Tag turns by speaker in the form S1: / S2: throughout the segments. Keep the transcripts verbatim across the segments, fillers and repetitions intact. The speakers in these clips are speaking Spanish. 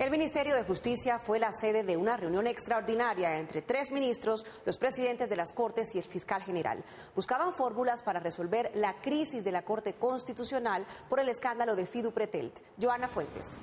S1: El Ministerio de Justicia fue la sede de una reunión extraordinaria entre tres ministros, los presidentes de las Cortes y el fiscal general. Buscaban fórmulas para resolver la crisis de la Corte Constitucional por el escándalo de Fidu Pretelt. Joana Fuentes.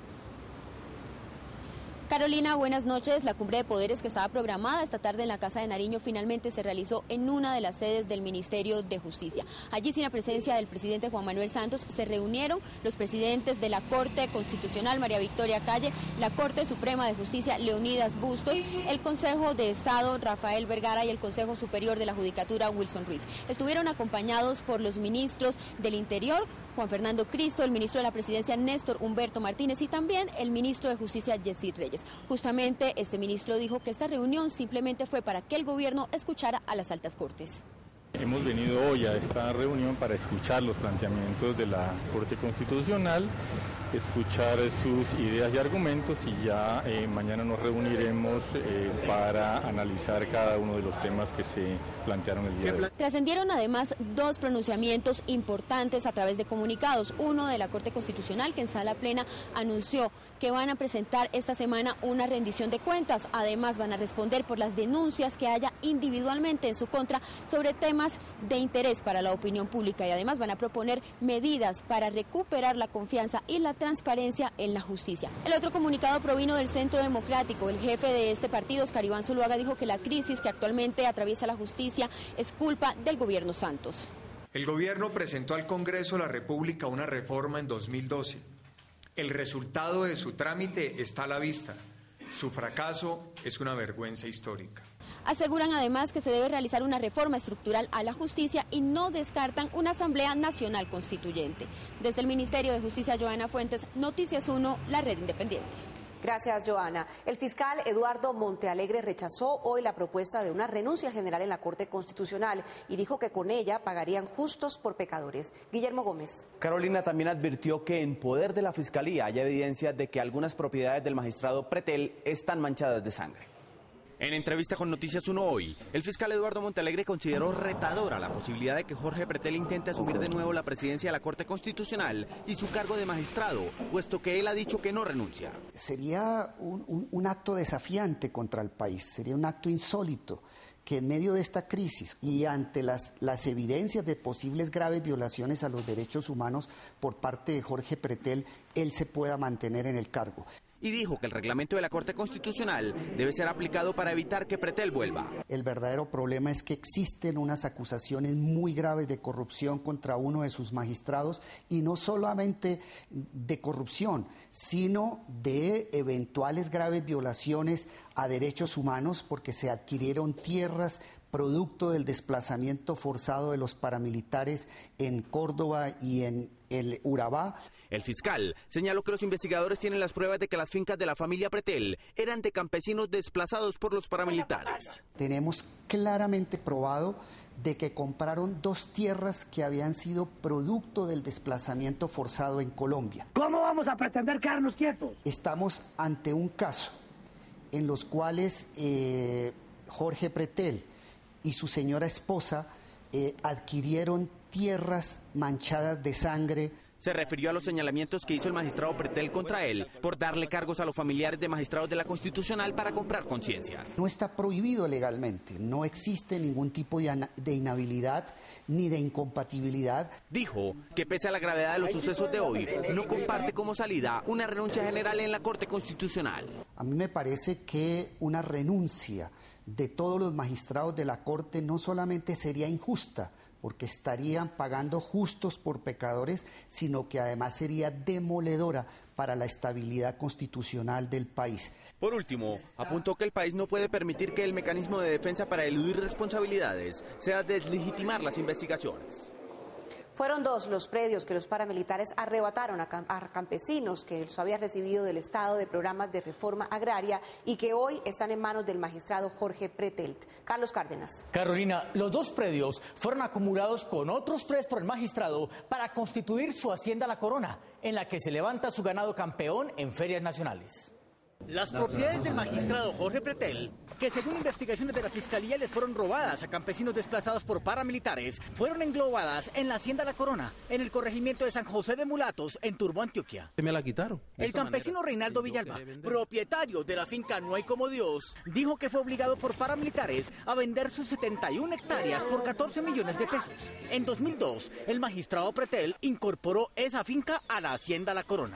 S2: Carolina, buenas noches. La cumbre de poderes que estaba programada esta tarde en la Casa de Nariño finalmente se realizó en una de las sedes del Ministerio de Justicia. Allí, sin la presencia del presidente Juan Manuel Santos, se reunieron los presidentes de la Corte Constitucional, María Victoria Calle, la Corte Suprema de Justicia, Leonidas Bustos, el Consejo de Estado, Rafael Vergara, y el Consejo Superior de la Judicatura, Wilson Ruiz. Estuvieron acompañados por los ministros del Interior, Juan Fernando Cristo, el ministro de la Presidencia, Néstor Humberto Martínez, y también el ministro de Justicia, Yesid Reyes. Justamente este ministro dijo que esta reunión simplemente fue para que el gobierno escuchara a las altas cortes.
S3: Hemos venido hoy a esta reunión para escuchar los planteamientos de la Corte Constitucional, escuchar sus ideas y argumentos, y ya eh, mañana nos reuniremos eh, para analizar cada uno de los temas que se plantearon el día de hoy.
S2: Trascendieron además dos pronunciamientos importantes a través de comunicados. Uno de la Corte Constitucional, que en sala plena anunció que van a presentar esta semana una rendición de cuentas. Además van a responder por las denuncias que haya individualmente en su contra sobre temas de interés para la opinión pública, y además van a proponer medidas para recuperar la confianza y la transparencia en la justicia. El otro comunicado provino del Centro Democrático. El jefe de este partido, Oscar Iván Zuluaga, dijo que la crisis que actualmente atraviesa la justicia es culpa del gobierno Santos.
S4: El gobierno presentó al Congreso de la República una reforma en dos mil doce. El resultado de su trámite está a la vista. Su fracaso es una vergüenza histórica.
S2: Aseguran además que se debe realizar una reforma estructural a la justicia y no descartan una Asamblea Nacional Constituyente. Desde el Ministerio de Justicia, Joana Fuentes, Noticias uno, la red independiente.
S1: Gracias, Joana. El fiscal Eduardo Montealegre rechazó hoy la propuesta de una renuncia general en la Corte Constitucional y dijo que con ella pagarían justos por pecadores. Guillermo Gómez.
S5: Carolina también advirtió que en poder de la Fiscalía hay evidencia de que algunas propiedades del magistrado Pretel están manchadas de sangre. En entrevista con Noticias uno hoy, el fiscal Eduardo Montealegre consideró retadora la posibilidad de que Jorge Pretel intente asumir de nuevo la presidencia de la Corte Constitucional y su cargo de magistrado, puesto que él ha dicho que no renuncia.
S6: Sería un, un, un acto desafiante contra el país, sería un acto insólito que en medio de esta crisis y ante las, las evidencias de posibles graves violaciones a los derechos humanos por parte de Jorge Pretel, él se pueda mantener en el cargo.
S5: Y dijo que el reglamento de la Corte Constitucional debe ser aplicado para evitar que Pretel vuelva.
S6: El verdadero problema es que existen unas acusaciones muy graves de corrupción contra uno de sus magistrados, y no solamente de corrupción, sino de eventuales graves violaciones a derechos humanos, porque se adquirieron tierras producto del desplazamiento forzado de los paramilitares en Córdoba y en el Urabá.
S5: El fiscal señaló que los investigadores tienen las pruebas de que las fincas de la familia Pretel eran de campesinos desplazados por los paramilitares.
S6: Tenemos claramente probado de que compraron dos tierras que habían sido producto del desplazamiento forzado en Colombia.
S7: ¿Cómo vamos a pretender quedarnos quietos?
S6: Estamos ante un caso en los cuales eh, Jorge Pretel y su señora esposa eh, adquirieron tierras manchadas de sangre.
S5: Se refirió a los señalamientos que hizo el magistrado Pretel contra él por darle cargos a los familiares de magistrados de la Constitucional para comprar conciencias.
S6: No está prohibido legalmente, no existe ningún tipo de, de inhabilidad ni de incompatibilidad.
S5: Dijo que pese a la gravedad de los sucesos de hoy, no comparte como salida una renuncia general en la Corte Constitucional.
S6: A mí me parece que una renuncia de todos los magistrados de la Corte no solamente sería injusta, porque estarían pagando justos por pecadores, sino que además sería demoledora para la estabilidad constitucional del país.
S5: Por último, apuntó que el país no puede permitir que el mecanismo de defensa para eludir responsabilidades sea deslegitimar las investigaciones.
S1: Fueron dos los predios que los paramilitares arrebataron a, cam a campesinos que los habían recibido del Estado de programas de reforma agraria y que hoy están en manos del magistrado Jorge Pretelt. Carlos Cárdenas.
S8: Carolina, los dos predios fueron acumulados con otros tres por el magistrado para constituir su hacienda La Corona, en la que se levanta su ganado campeón en ferias nacionales. Las propiedades del magistrado Jorge Pretel, que según investigaciones de la Fiscalía les fueron robadas a campesinos desplazados por paramilitares, fueron englobadas en la Hacienda La Corona, en el corregimiento de San José de Mulatos, en Turbo, Antioquia.
S9: Se me la quitaron.
S8: El campesino manera, Reinaldo Villalba, propietario de la finca No Hay Como Dios, dijo que fue obligado por paramilitares a vender sus setenta y una hectáreas por catorce millones de pesos. En dos mil dos, el magistrado Pretel incorporó esa finca a la Hacienda La Corona.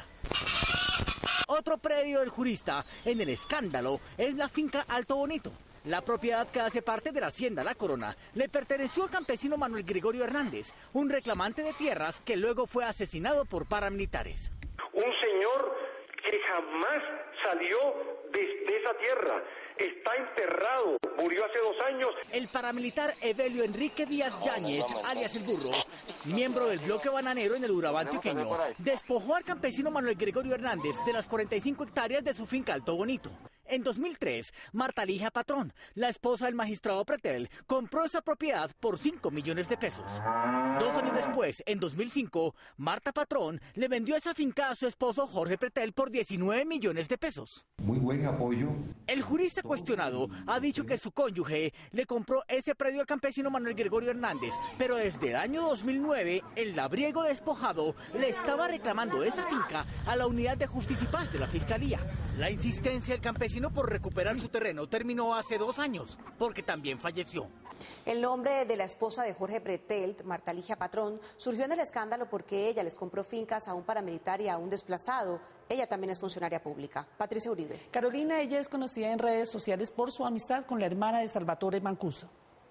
S8: Otro predio del jurista en el escándalo es la finca Alto Bonito. La propiedad que hace parte de la Hacienda La Corona le perteneció al campesino Manuel Gregorio Hernández, un reclamante de tierras que luego fue asesinado por paramilitares.
S10: Un señor que jamás salió de, de esa tierra. Está enterrado, murió hace dos años.
S8: El paramilitar Evelio Enrique Díaz Yáñez, alias El Burro, miembro del bloque bananero en el Urabá antioqueño, despojó al campesino Manuel Gregorio Hernández de las cuarenta y cinco hectáreas de su finca Alto Bonito. En dos mil tres, Marta Ligia Patrón, la esposa del magistrado Pretel, compró esa propiedad por cinco millones de pesos. Dos años después, en dos mil cinco, Marta Patrón le vendió esa finca a su esposo Jorge Pretel por diecinueve millones de pesos.
S11: Muy buen apoyo.
S8: El jurista cuestionado ha dicho que su cónyuge le compró ese predio al campesino Manuel Gregorio Hernández, pero desde el año dos mil nueve, el labriego despojado le estaba reclamando esa finca a la Unidad de Justicia y Paz de la Fiscalía. La insistencia del campesino por recuperar su terreno terminó hace dos años, porque también falleció.
S1: El nombre de la esposa de Jorge Pretel, Marta Ligia Patrón, surgió en el escándalo porque ella les compró fincas a un paramilitar y a un desplazado. Ella también es funcionaria pública. Patricia Uribe.
S12: Carolina, ella es conocida en redes sociales por su amistad con la hermana de Salvatore Mancuso.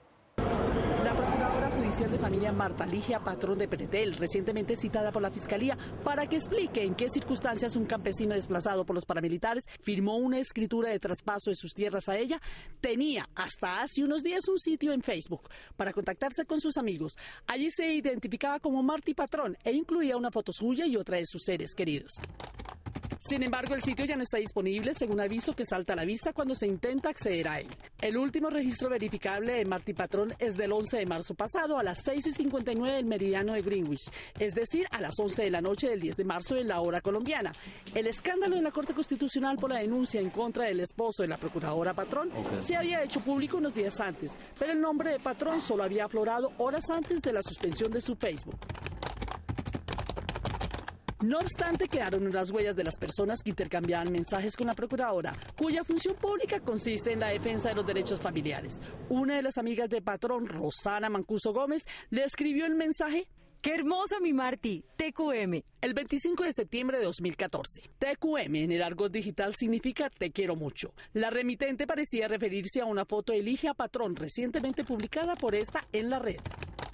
S12: La procuradora judicial de familia Marta Ligia Patrón de Pretel, recientemente citada por la Fiscalía para que explique en qué circunstancias un campesino desplazado por los paramilitares firmó una escritura de traspaso de sus tierras a ella, tenía hasta hace unos días un sitio en Facebook para contactarse con sus amigos. Allí se identificaba como Marti Patrón e incluía una foto suya y otra de sus seres queridos. Sin embargo, el sitio ya no está disponible, según aviso que salta a la vista cuando se intenta acceder a él. El último registro verificable de Marti Patrón es del once de marzo pasado a las seis y cincuenta y nueve del meridiano de Greenwich, es decir, a las once de la noche del diez de marzo en la hora colombiana. El escándalo en la Corte Constitucional por la denuncia en contra del esposo de la procuradora Patrón okay. se había hecho público unos días antes, pero el nombre de Patrón solo había aflorado horas antes de la suspensión de su Facebook. No obstante, quedaron unas huellas de las personas que intercambiaban mensajes con la procuradora, cuya función pública consiste en la defensa de los derechos familiares. Una de las amigas de Patrón, Rosana Mancuso Gómez, le escribió el mensaje:
S13: ¡Qué hermoso, mi Marti! T Q M.
S12: El veinticinco de septiembre de dos mil catorce. T Q M en el argot digital significa te quiero mucho. La remitente parecía referirse a una foto de Ligia Patrón recientemente publicada por esta en la red.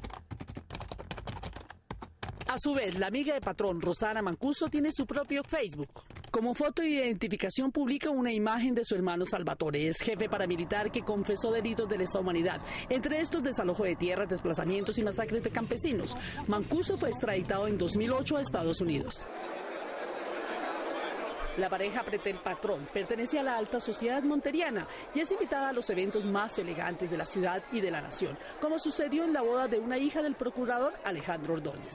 S12: A su vez, la amiga de Patrón, Rosana Mancuso, tiene su propio Facebook. Como foto de identificación publica una imagen de su hermano Salvatore, es jefe paramilitar que confesó delitos de lesa humanidad, entre estos desalojo de tierras, desplazamientos y masacres de campesinos. Mancuso fue extraditado en dos mil ocho a Estados Unidos. La pareja Pretel Patrón pertenece a la alta sociedad monteriana y es invitada a los eventos más elegantes de la ciudad y de la nación, como sucedió en la boda de una hija del procurador Alejandro Ordóñez.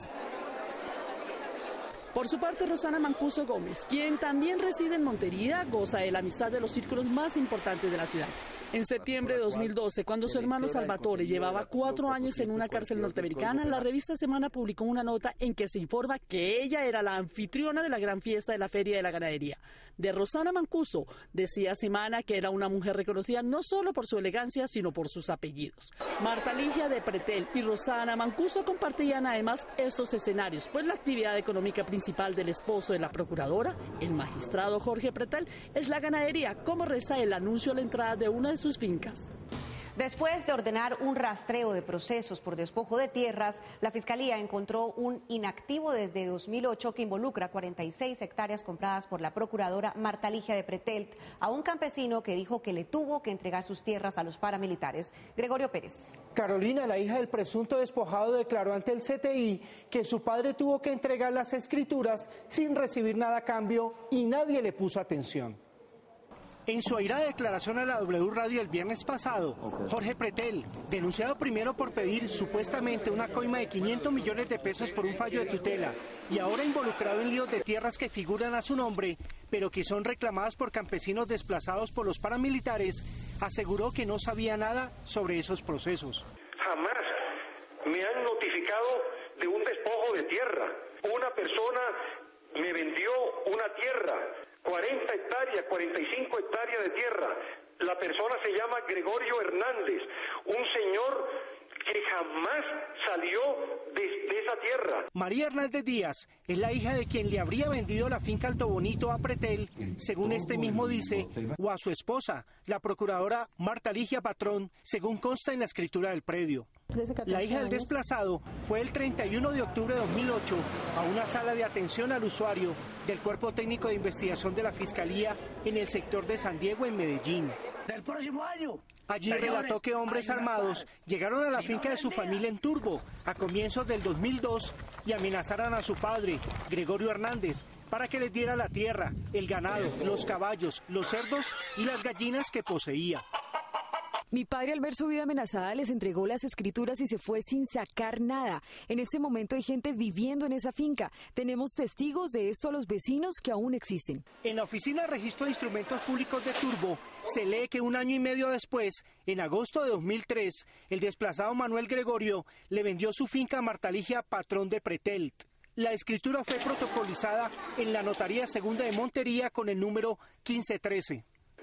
S12: Por su parte, Rosana Mancuso Gómez, quien también reside en Montería, goza de la amistad de los círculos más importantes de la ciudad. En septiembre de dos mil doce, cuando su hermano Salvatore llevaba cuatro años en una cárcel norteamericana, la revista Semana publicó una nota en que se informa que ella era la anfitriona de la gran fiesta de la Feria de la Ganadería. De Rosana Mancuso, decía Semana que era una mujer reconocida no solo por su elegancia, sino por sus apellidos. Marta Ligia de Pretel y Rosana Mancuso compartían además estos escenarios, pues la actividad económica principal del esposo de la procuradora, el magistrado Jorge Pretel, es la ganadería, como reza el anuncio a la entrada de una de sus fincas.
S1: Después de ordenar un rastreo de procesos por despojo de tierras, la Fiscalía encontró un inactivo desde dos mil ocho que involucra cuarenta y seis hectáreas compradas por la procuradora Marta Ligia de Pretel a un campesino que dijo que le tuvo que entregar sus tierras a los paramilitares. Gregorio Pérez.
S14: Carolina, la hija del presunto despojado, declaró ante el C T I que su padre tuvo que entregar las escrituras sin recibir nada a cambio y nadie le puso atención. En su airada declaración a la W Radio el viernes pasado, Jorge Pretel, denunciado primero por pedir supuestamente una coima de quinientos millones de pesos por un fallo de tutela y ahora involucrado en líos de tierras que figuran a su nombre, pero que son reclamadas por campesinos desplazados por los paramilitares, aseguró que no sabía nada sobre esos procesos.
S10: Jamás me han notificado de un despojo de tierra. Una persona me vendió una tierra, cuarenta hectáreas, cuarenta y cinco hectáreas de tierra. La persona se llama Gregorio Hernández, un señor que jamás salió de, de esa tierra.
S14: María Hernández Díaz es la hija de quien le habría vendido la finca Alto Bonito a Pretel, según este mismo dice, o a su esposa, la procuradora Marta Ligia Patrón, según consta en la escritura del predio. La hija del desplazado fue el treinta y uno de octubre de dos mil ocho a una sala de atención al usuario del Cuerpo Técnico de Investigación de la Fiscalía en el sector de San Diego, en Medellín.
S7: Del próximo año.
S14: Allí relató que hombres armados llegaron a la finca de su familia en Turbo a comienzos del dos mil dos y amenazaron a su padre, Gregorio Hernández, para que les diera la tierra, el ganado, los caballos, los cerdos y las gallinas que poseía.
S13: Mi padre, al ver su vida amenazada, les entregó las escrituras y se fue sin sacar nada. En este momento hay gente viviendo en esa finca. Tenemos testigos de esto a los vecinos que aún existen.
S14: En la Oficina de Registro de Instrumentos Públicos de Turbo se lee que un año y medio después, en agosto de dos mil tres, el desplazado Manuel Gregorio le vendió su finca a Marta Ligia Patrón de Pretel. La escritura fue protocolizada en la Notaría Segunda de Montería con el número quince trece.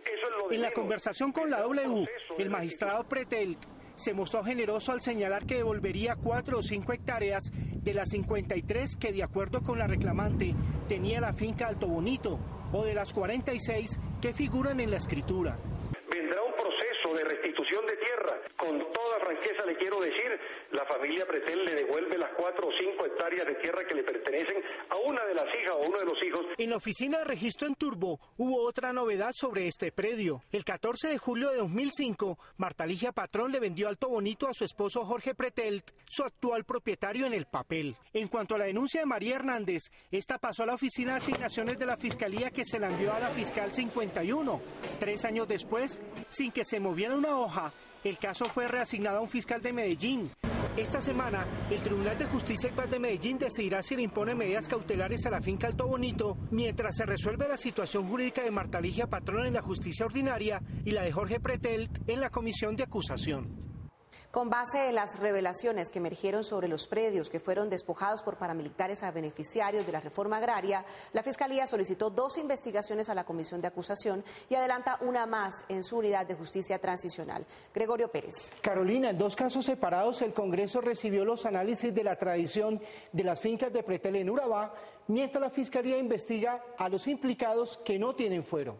S14: En la conversación con la W, el magistrado Pretel se mostró generoso al señalar que devolvería cuatro o cinco hectáreas de las cincuenta y tres que, de acuerdo con la reclamante, tenía la finca Alto Bonito, o de las cuarenta y seis que figuran en la escritura.
S10: Vendrá un proceso de restitución de tierra. Con toda franqueza le quiero decir, la familia Pretel le devuelve las cuatro o cinco hectáreas de tierra que le pertenecen a una de las hijas o uno de los hijos.
S14: En la oficina de registro en Turbo hubo otra novedad sobre este predio. El catorce de julio de dos mil cinco, Marta Ligia Patrón le vendió Alto Bonito a su esposo Jorge Pretel, su actual propietario, en el papel. En cuanto a la denuncia de María Hernández, esta pasó a la oficina de asignaciones de la Fiscalía, que se la envió a la fiscal cincuenta y uno. Tres años después, sin que se moviera una hoja, el caso fue reasignado a un fiscal de Medellín. Esta semana, el Tribunal de Justicia y Paz de Medellín decidirá si le impone medidas cautelares a la finca Alto Bonito, mientras se resuelve la situación jurídica de Marta Ligia Patrón en la justicia ordinaria y la de Jorge Pretel en la comisión de acusación.
S1: Con base en las revelaciones que emergieron sobre los predios que fueron despojados por paramilitares a beneficiarios de la reforma agraria, la Fiscalía solicitó dos investigaciones a la Comisión de Acusación y adelanta una más en su unidad de justicia transicional. Gregorio Pérez.
S14: Carolina, en dos casos separados, el Congreso recibió los análisis de la tradición de las fincas de Pretel en Urabá, mientras la Fiscalía investiga a los implicados que no tienen fuero.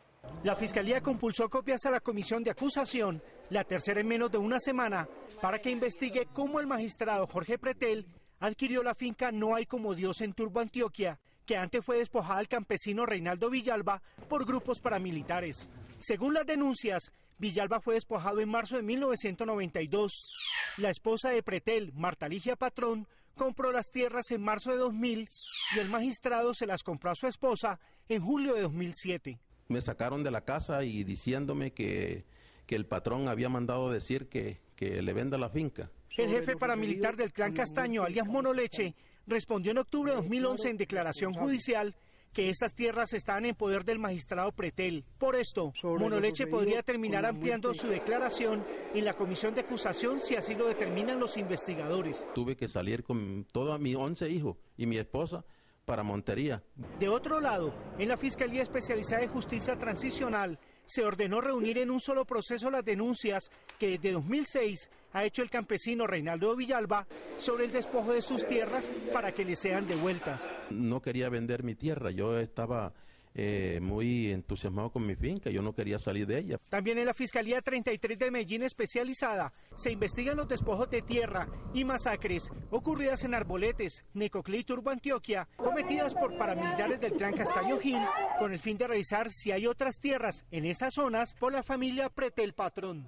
S14: La Fiscalía compulsó copias a la Comisión de Acusación, la tercera en menos de una semana, para que investigue cómo el magistrado Jorge Pretel adquirió la finca No Hay Como Dios en Turbo, Antioquia, que antes fue despojada al campesino Reinaldo Villalba por grupos paramilitares. Según las denuncias, Villalba fue despojado en marzo de mil novecientos noventa y dos. La esposa de Pretel, Marta Ligia Patrón, compró las tierras en marzo de dos mil y el magistrado se las compró a su esposa en julio de dos mil siete.
S9: Me sacaron de la casa y diciéndome que, que el patrón había mandado decir que, que le venda la finca.
S14: El jefe paramilitar del Clan Castaño, alias Monoleche, respondió en octubre de dos mil once en declaración judicial que estas tierras estaban en poder del magistrado Pretel. Por esto, Monoleche podría terminar ampliando su declaración en la comisión de acusación si así lo determinan los investigadores.
S9: Tuve que salir con todos mis once hijos y mi esposa para Montería.
S14: De otro lado, en la Fiscalía Especializada de Justicia Transicional se ordenó reunir en un solo proceso las denuncias que desde dos mil seis ha hecho el campesino Reinaldo Villalba sobre el despojo de sus tierras para que le sean devueltas.
S9: No quería vender mi tierra, yo estaba eh, muy entusiasmado con mi finca, yo no quería salir de ella.
S14: También en la Fiscalía treinta y tres de Medellín Especializada se investigan los despojos de tierra y masacres ocurridas en Arboletes, Necoclí y Turbo, Antioquia, cometidas por paramilitares del Clan Castaño Gil, con el fin de revisar si hay otras tierras en esas zonas por la familia Pretel Patrón.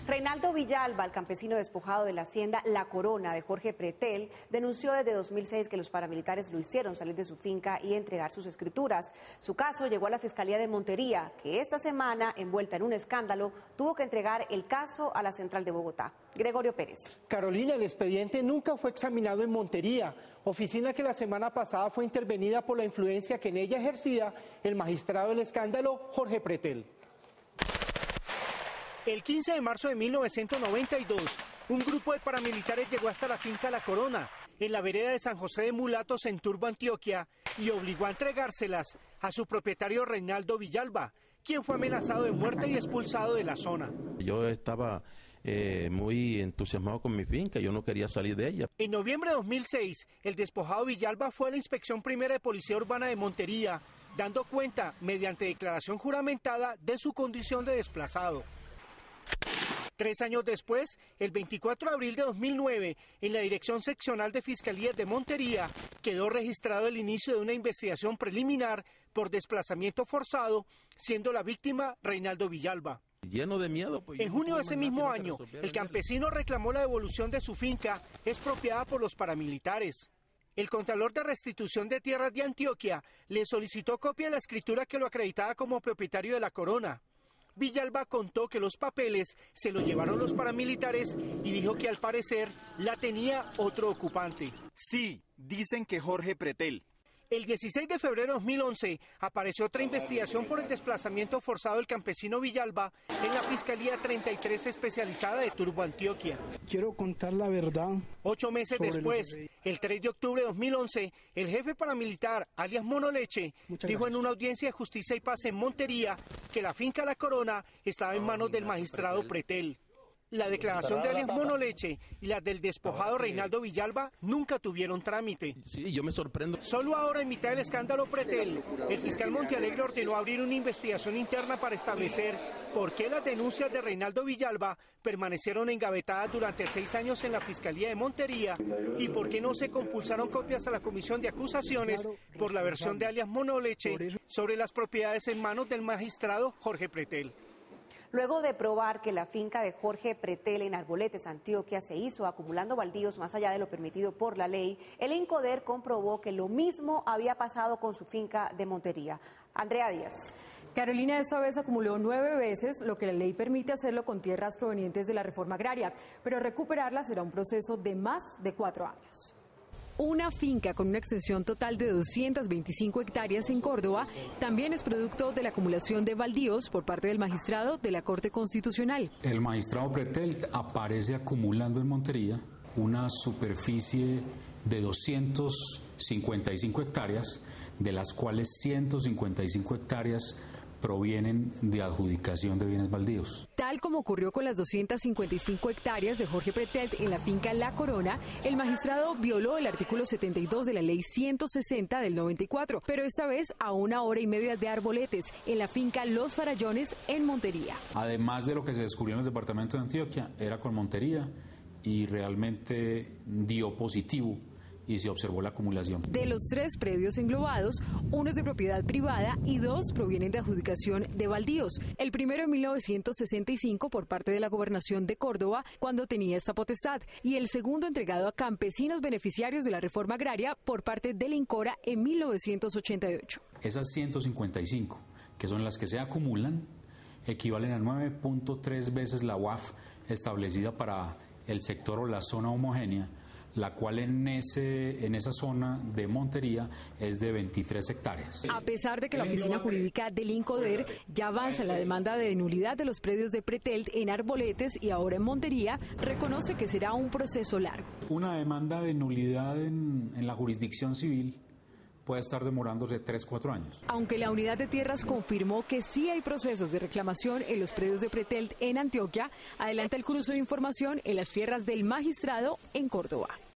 S1: Reinaldo Villalba, el campesino despojado de la hacienda La Corona de Jorge Pretel, denunció desde dos mil seis que los paramilitares lo hicieron salir de su finca y entregar sus escrituras. Su caso llegó a la Fiscalía de Montería, que esta semana, envuelta en un escándalo, tuvo que entregar el caso a la Central de Bogotá. Gregorio Pérez.
S14: Carolina, el expediente nunca fue examinado en Montería, oficina que la semana pasada fue intervenida por la influencia que en ella ejercía el magistrado del escándalo, Jorge Pretel. El quince de marzo de mil novecientos noventa y dos, un grupo de paramilitares llegó hasta la finca La Corona, en la vereda de San José de Mulatos, en Turbo, Antioquia, y obligó a entregárselas a su propietario Reinaldo Villalba, quien fue amenazado de muerte y expulsado de la zona.
S9: Yo estaba eh, muy entusiasmado con mi finca, yo no quería salir de ella.
S14: En noviembre de dos mil seis, el despojado Villalba fue a la Inspección Primera de Policía Urbana de Montería, dando cuenta, mediante declaración juramentada, de su condición de desplazado. Tres años después, el veinticuatro de abril de dos mil nueve, en la Dirección Seccional de Fiscalías de Montería, quedó registrado el inicio de una investigación preliminar por desplazamiento forzado, siendo la víctima Reinaldo Villalba.
S9: Lleno de miedo. Pues,
S14: en junio de ese mismo año, el campesino reclamó la devolución de su finca, expropiada por los paramilitares. El Contralor de Restitución de Tierras de Antioquia le solicitó copia de la escritura que lo acreditaba como propietario de La Corona. Villalba contó que los papeles se los llevaron los paramilitares y dijo que al parecer la tenía otro ocupante.
S5: Sí, dicen que Jorge Pretel.
S14: El dieciséis de febrero de dos mil once apareció otra investigación por el desplazamiento forzado del campesino Villalba en la Fiscalía treinta y tres especializada de Turbo, Antioquia.
S7: Quiero contar la verdad.
S14: Ocho meses después, el tres de octubre de dos mil once, el jefe paramilitar, alias Mono Leche, Muchas dijo gracias. en una audiencia de justicia y paz en Montería que la finca La Corona estaba en manos del magistrado Pretel. La declaración de alias Mono Leche y la del despojado Reinaldo Villalba nunca tuvieron trámite.
S9: Sí, yo me sorprendo.
S14: Solo ahora, en mitad del escándalo Pretel, el fiscal Montealegre ordenó abrir una investigación interna para establecer por qué las denuncias de Reinaldo Villalba permanecieron engavetadas durante seis años en la Fiscalía de Montería y por qué no se compulsaron copias a la Comisión de Acusaciones por la versión de alias Mono Leche sobre las propiedades en manos del magistrado Jorge Pretel.
S1: Luego de probar que la finca de Jorge Pretel en Arboletes, Antioquia, se hizo acumulando baldíos más allá de lo permitido por la ley, el INCODER comprobó que lo mismo había pasado con su finca de Montería. Andrea Díaz.
S13: Carolina esta vez acumuló nueve veces lo que la ley permite hacerlo con tierras provenientes de la reforma agraria, pero recuperarlas será un proceso de más de cuatro años. Una finca con una extensión total de doscientas veinticinco hectáreas en Córdoba también es producto de la acumulación de baldíos por parte del magistrado de la Corte Constitucional.
S11: El magistrado Pretel aparece acumulando en Montería una superficie de doscientas cincuenta y cinco hectáreas, de las cuales ciento cincuenta y cinco hectáreas provienen de adjudicación de bienes baldíos.
S13: Tal como ocurrió con las doscientas cincuenta y cinco hectáreas de Jorge Pretel en la finca La Corona, el magistrado violó el artículo setenta y dos de la ley ciento sesenta del noventa y cuatro, pero esta vez a una hora y media de Arboletes, en la finca Los Farallones, en Montería.
S11: Además de lo que se descubrió en el departamento de Antioquia, era con Montería y realmente dio positivo y se observó la acumulación.
S13: De los tres predios englobados, uno es de propiedad privada y dos provienen de adjudicación de baldíos. El primero en mil novecientos sesenta y cinco por parte de la Gobernación de Córdoba, cuando tenía esta potestad, y el segundo entregado a campesinos beneficiarios de la reforma agraria por parte del INCORA en mil novecientos ochenta y ocho.
S11: Esas ciento cincuenta y cinco, que son las que se acumulan, equivalen a nueve punto tres veces la U A F establecida para el sector o la zona homogénea, la cual en, ese, en esa zona de Montería es de veintitrés hectáreas.
S13: A pesar de que la Oficina Jurídica del INCODER ya avanza en la demanda de nulidad de los predios de Pretel en Arboletes y ahora en Montería, reconoce que será un proceso largo.
S11: Una demanda de nulidad en, en la jurisdicción civil puede estar demorándose tres, cuatro años.
S13: Aunque la Unidad de Tierras confirmó que sí hay procesos de reclamación en los predios de Pretel en Antioquia, adelanta el cruce de información en las tierras del magistrado en Córdoba.